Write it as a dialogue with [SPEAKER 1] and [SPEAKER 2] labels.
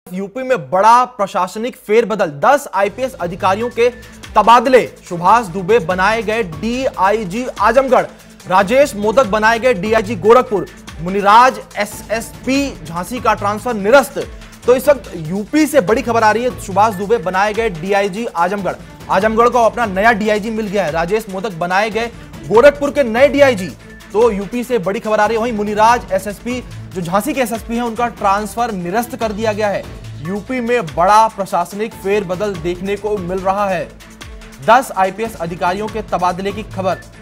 [SPEAKER 1] UP में बड़ा प्रशासनिक फेरबदल, 10 आईपीएस अधिकारियों के तबादले। सुभाष दुबे बनाए गए डीआईजी आजमगढ़, राजेश मोदक बनाए गए डीआईजी गोरखपुर, मुनिराज एसएसपी झांसी का ट्रांसफर निरस्त। तो इस वक्त यूपी से बड़ी खबर आ रही है, सुभाष दुबे बनाए गए डीआईजी आजमगढ़, आजमगढ़ को अपना नया डीआईजी मिल गया है। राजेश मोदक बनाए गए गोरखपुर के नए डीआईजी। तो यूपी से बड़ी खबर आ रही है। वहीं मुनिराज एसएसपी जो झांसी के एसएसपी हैं, उनका ट्रांसफर निरस्त कर दिया गया है। यूपी में बड़ा प्रशासनिक फेरबदल देखने को मिल रहा है। 10 आईपीएस अधिकारियों के तबादले की खबर